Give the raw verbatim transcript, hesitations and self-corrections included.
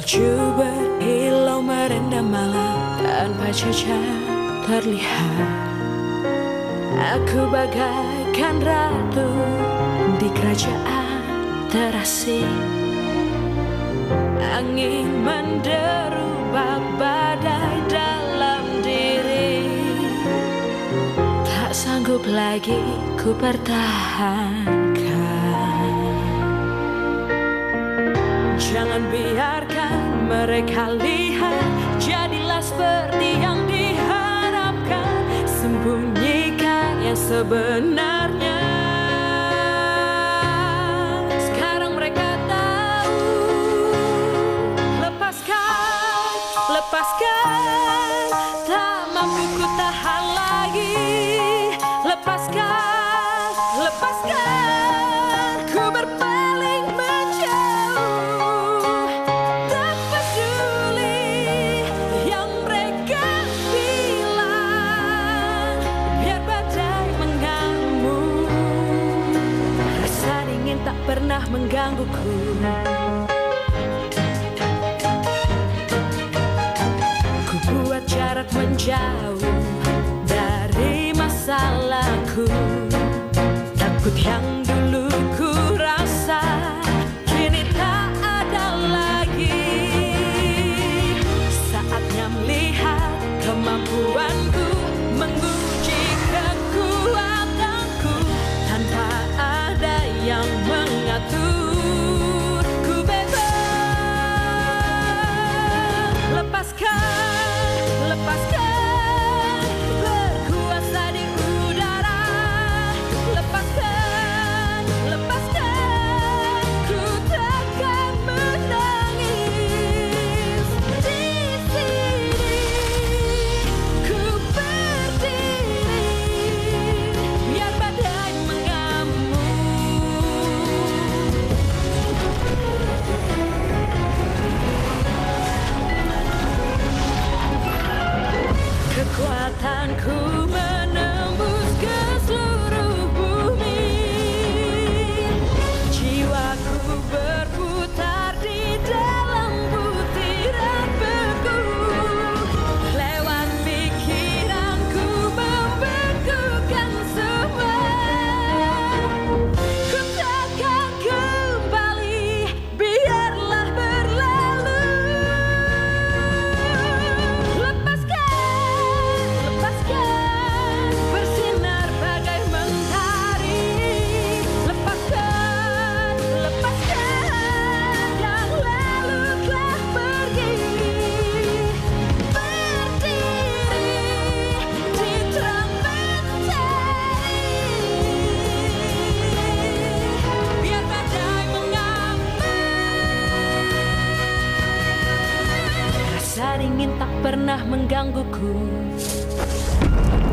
Salju berkilau merendam malam tanpa jejak terlihat. Aku bagaikan ratu di kerajaan terasing. Angin menderu bak badai dalam diri. Tak sanggup lagi ku pertahankan. Jangan biarkan mereka lihat, jadilah seperti yang diharapkan. Sembunyikan yang sebenarnya. Sekarang mereka tahu. Lepaskan, lepaskan, tak mampu ku tahan lagi. Lepaskan, lepaskan, ku berpaling menjauh. Tak peduli yang mereka bilang, biar badai mengamuk. Rasa dingin tak pernah menggangguku. Ku buat jarak menjauh dari masalahku. Takut yang dulu ku rasa kini tak ada lagi. Saatnya melihat kemampuanku, menguji kekuatanku. Tanpa ada yang mengatur, ku bebas. Lepaskan, lepaskan, berkuasa di udara. Lepaskan, lepaskan, ku takkan menangis. Di sini ku berdiri, biar badai mengamuk. Kekuatanku menembus ke seluruh bumi. Jiwaku berputar di dalam butiran beku. Lewat pikiranku membekukan semua. Ku takkan kembali, biarlah berlalu. Lepaskan, lepaskan, bersinar bagai mentari. Lepaskan, lepaskan, yang lalu telah pergi. Berdiri di terang mentari, biar badai mengamuk. Rasa dingin tak pernah menggangguku.